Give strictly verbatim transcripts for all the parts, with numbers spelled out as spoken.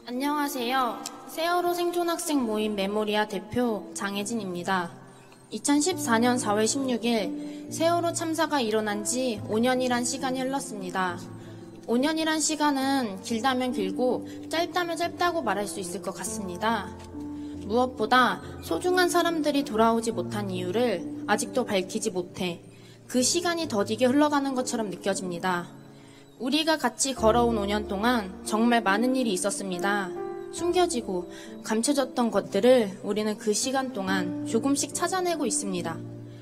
안녕하세요. 세월호 생존학생 모임 메모리아 대표 장혜진입니다. 이천십사 년 사월 십육일 세월호 참사가 일어난 지 오 년이란 시간이 흘렀습니다. 오 년이란 시간은 길다면 길고 짧다면 짧다고 말할 수 있을 것 같습니다. 무엇보다 소중한 사람들이 돌아오지 못한 이유를 아직도 밝히지 못해 그 시간이 더디게 흘러가는 것처럼 느껴집니다. 우리가 같이 걸어온 오 년 동안 정말 많은 일이 있었습니다. 숨겨지고 감춰졌던 것들을 우리는 그 시간 동안 조금씩 찾아내고 있습니다.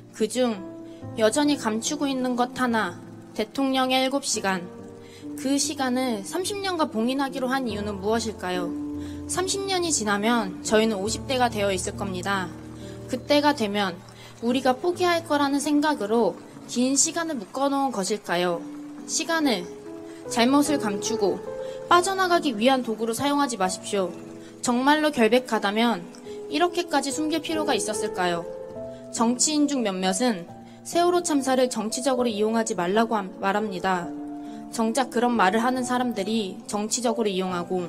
그중 여전히 감추고 있는 것 하나, 대통령의 일곱 시간. 그 시간을 삼십 년간 봉인하기로 한 이유는 무엇일까요? 삼십 년이 지나면 저희는 오십 대가 되어 있을 겁니다. 그때가 되면 우리가 포기할 거라는 생각으로 긴 시간을 묶어놓은 것일까요? 시간을 잘못을 감추고 빠져나가기 위한 도구로 사용하지 마십시오. 정말로 결백하다면 이렇게까지 숨길 필요가 있었을까요? 정치인 중 몇몇은 세월호 참사를 정치적으로 이용하지 말라고 말합니다. 정작 그런 말을 하는 사람들이 정치적으로 이용하고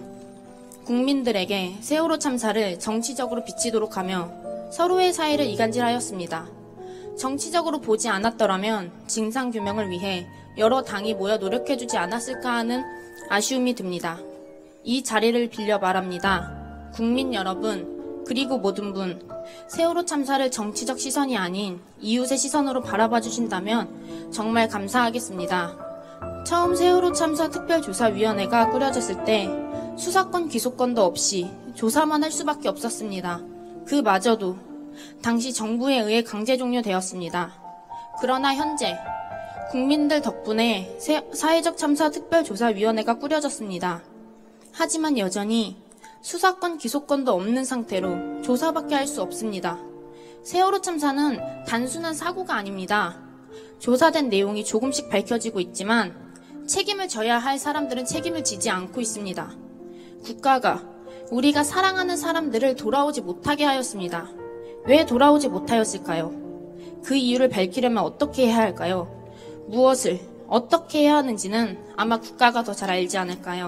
국민들에게 세월호 참사를 정치적으로 비치도록 하며 서로의 사이를 이간질하였습니다. 정치적으로 보지 않았더라면 진상규명을 위해 여러 당이 모여 노력해주지 않았을까 하는 아쉬움이 듭니다. 이 자리를 빌려 말합니다. 국민 여러분, 그리고 모든 분, 세월호 참사를 정치적 시선이 아닌 이웃의 시선으로 바라봐 주신다면 정말 감사하겠습니다. 처음 세월호 참사 특별조사위원회가 꾸려졌을 때 수사권 기소권도 없이 조사만 할 수밖에 없었습니다. 그마저도 당시 정부에 의해 강제 종료되었습니다. 그러나 현재 국민들 덕분에 사회적 참사 특별조사위원회가 꾸려졌습니다. 하지만 여전히 수사권 기소권도 없는 상태로 조사밖에 할 수 없습니다. 세월호 참사는 단순한 사고가 아닙니다. 조사된 내용이 조금씩 밝혀지고 있지만 책임을 져야 할 사람들은 책임을 지지 않고 있습니다. 국가가 우리가 사랑하는 사람들을 돌아오지 못하게 하였습니다. 왜 돌아오지 못하였을까요? 그 이유를 밝히려면 어떻게 해야 할까요? 무엇을 어떻게 해야 하는지는 아마 국가가 더 잘 알지 않을까요?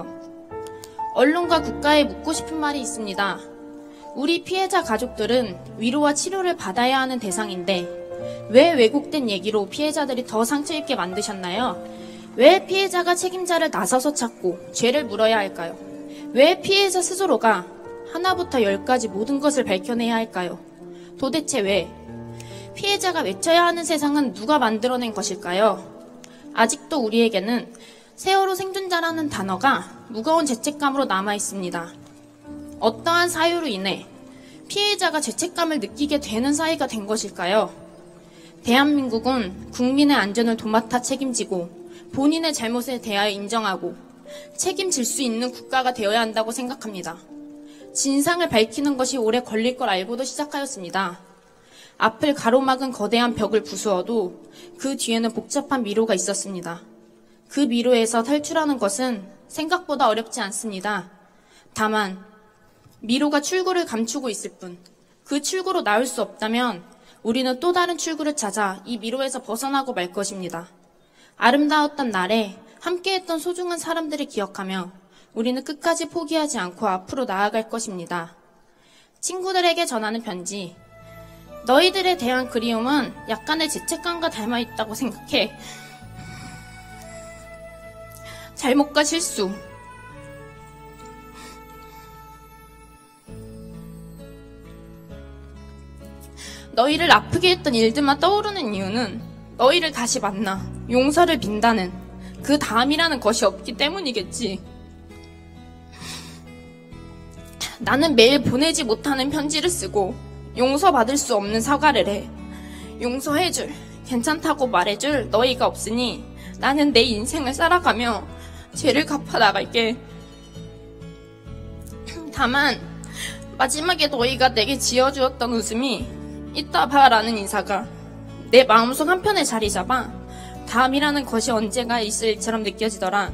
언론과 국가에 묻고 싶은 말이 있습니다. 우리 피해자 가족들은 위로와 치료를 받아야 하는 대상인데 왜 왜곡된 얘기로 피해자들이 더 상처 입게 만드셨나요? 왜 피해자가 책임자를 나서서 찾고 죄를 물어야 할까요? 왜 피해자 스스로가 하나부터 열까지 모든 것을 밝혀내야 할까요? 도대체 왜? 피해자가 외쳐야 하는 세상은 누가 만들어낸 것일까요? 아직도 우리에게는 세월호 생존자라는 단어가 무거운 죄책감으로 남아있습니다. 어떠한 사유로 인해 피해자가 죄책감을 느끼게 되는 사이가 된 것일까요? 대한민국은 국민의 안전을 도맡아 책임지고 본인의 잘못에 대하여 인정하고 책임질 수 있는 국가가 되어야 한다고 생각합니다. 진상을 밝히는 것이 오래 걸릴 걸 알고도 시작하였습니다. 앞을 가로막은 거대한 벽을 부수어도 그 뒤에는 복잡한 미로가 있었습니다. 그 미로에서 탈출하는 것은 생각보다 어렵지 않습니다. 다만 미로가 출구를 감추고 있을 뿐, 그 출구로 나올 수 없다면 우리는 또 다른 출구를 찾아 이 미로에서 벗어나고 말 것입니다. 아름다웠던 날에 함께했던 소중한 사람들을 기억하며 우리는 끝까지 포기하지 않고 앞으로 나아갈 것입니다. 친구들에게 전하는 편지. 너희들에 대한 그리움은 약간의 죄책감과 닮아있다고 생각해. 잘못과 실수. 너희를 아프게 했던 일들만 떠오르는 이유는 너희를 다시 만나 용서를 빈다는 그 다음이라는 것이 없기 때문이겠지. 나는 매일 보내지 못하는 편지를 쓰고 용서받을 수 없는 사과를 해. 용서해줄, 괜찮다고 말해줄 너희가 없으니 나는 내 인생을 살아가며 죄를 갚아 나갈게. 다만 마지막에 너희가 내게 지어주었던 웃음이 이따 봐라는 인사가 내 마음속 한편에 자리 잡아 다음이라는 것이 언젠가 있을 일처럼 느껴지더라.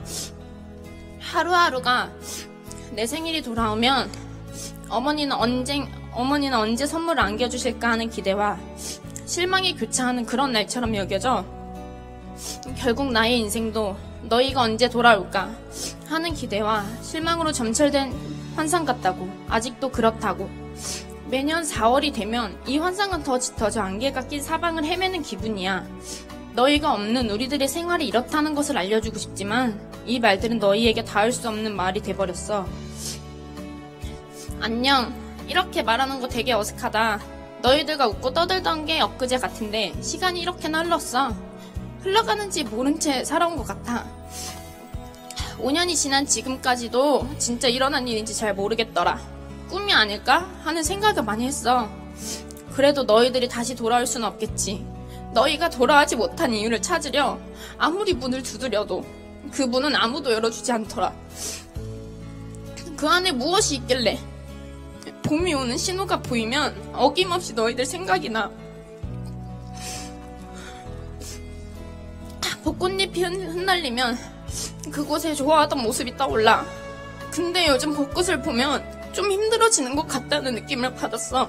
하루하루가 내 생일이 돌아오면 어머니는 언제, 어머니는 언제 선물을 안겨주실까 하는 기대와 실망이 교차하는 그런 날처럼 여겨져 결국 나의 인생도 너희가 언제 돌아올까 하는 기대와 실망으로 점철된 환상 같다고. 아직도 그렇다고. 매년 사월이 되면 이 환상은 더 짙어져 안개가 낀 사방을 헤매는 기분이야. 너희가 없는 우리들의 생활이 이렇다는 것을 알려주고 싶지만 이 말들은 너희에게 닿을 수 없는 말이 돼버렸어. 안녕. 이렇게 말하는 거 되게 어색하다. 너희들과 웃고 떠들던 게 엊그제 같은데 시간이 이렇게나 흘렀어. 흘러가는지 모른 채 살아온 것 같아. 오 년이 지난 지금까지도 진짜 일어난 일인지 잘 모르겠더라. 꿈이 아닐까? 하는 생각을 많이 했어. 그래도 너희들이 다시 돌아올 수는 없겠지. 너희가 돌아가지 못한 이유를 찾으려 아무리 문을 두드려도 그 문은 아무도 열어주지 않더라. 그 안에 무엇이 있길래? 봄이 오는 신호가 보이면 어김없이 너희들 생각이 나. 벚꽃잎이 흩날리면 그곳에 좋아하던 모습이 떠올라. 근데 요즘 벚꽃을 보면 좀 힘들어지는 것 같다는 느낌을 받았어.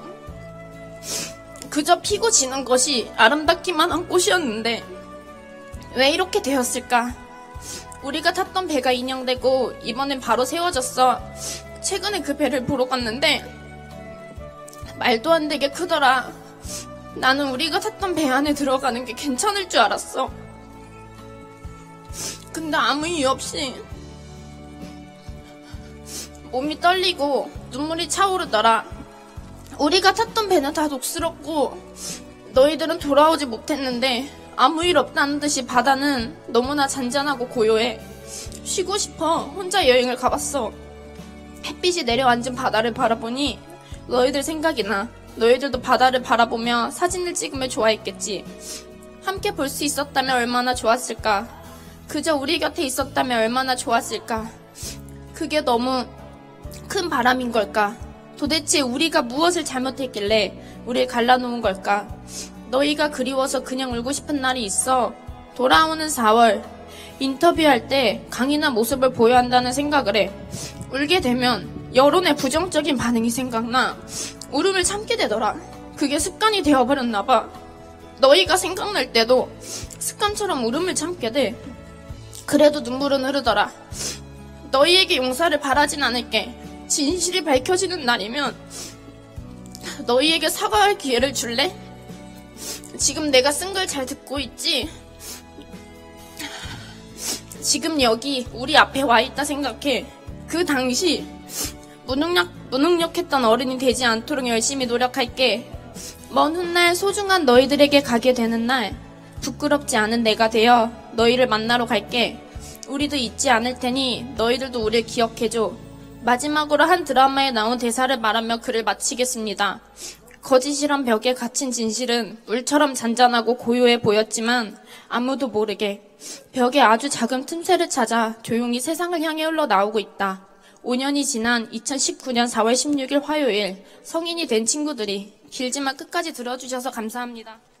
그저 피고 지는 것이 아름답기만 한 꽃이었는데 왜 이렇게 되었을까? 우리가 탔던 배가 인형되고 이번엔 바로 세워졌어. 최근에 그 배를 보러 갔는데 말도 안 되게 크더라. 나는 우리가 탔던 배 안에 들어가는 게 괜찮을 줄 알았어. 근데 아무 이유 없이 몸이 떨리고 눈물이 차오르더라. 우리가 탔던 배는 다 녹슬었고 너희들은 돌아오지 못했는데 아무 일 없다는 듯이 바다는 너무나 잔잔하고 고요해. 쉬고 싶어 혼자 여행을 가봤어. 햇빛이 내려앉은 바다를 바라보니 너희들 생각이 나. 너희들도 바다를 바라보며 사진을 찍으며 좋아했겠지. 함께 볼 수 있었다면 얼마나 좋았을까. 그저 우리 곁에 있었다면 얼마나 좋았을까. 그게 너무 큰 바람인 걸까. 도대체 우리가 무엇을 잘못했길래 우리를 갈라놓은 걸까. 너희가 그리워서 그냥 울고 싶은 날이 있어. 돌아오는 사월 인터뷰할 때 강인한 모습을 보여야 한다는 생각을 해. 울게 되면 여론의 부정적인 반응이 생각나. 울음을 참게 되더라. 그게 습관이 되어버렸나 봐. 너희가 생각날 때도 습관처럼 울음을 참게 돼. 그래도 눈물은 흐르더라. 너희에게 용서를 바라진 않을게. 진실이 밝혀지는 날이면 너희에게 사과할 기회를 줄래? 지금 내가 쓴 걸 잘 듣고 있지? 지금 여기 우리 앞에 와 있다 생각해. 그 당시 무능력, 무능력했던 어른이 되지 않도록 열심히 노력할게. 먼 훗날 소중한 너희들에게 가게 되는 날 부끄럽지 않은 내가 되어 너희를 만나러 갈게. 우리도 잊지 않을 테니 너희들도 우리를 기억해줘. 마지막으로 한 드라마에 나온 대사를 말하며 글을 마치겠습니다. 거짓이란 벽에 갇힌 진실은 물처럼 잔잔하고 고요해 보였지만 아무도 모르게 벽에 아주 작은 틈새를 찾아 조용히 세상을 향해 흘러나오고 있다. 오 년이 지난 이천십구 년 사월 십육 일 화요일 성인이 된 친구들이 길지만 끝까지 들어주셔서 감사합니다.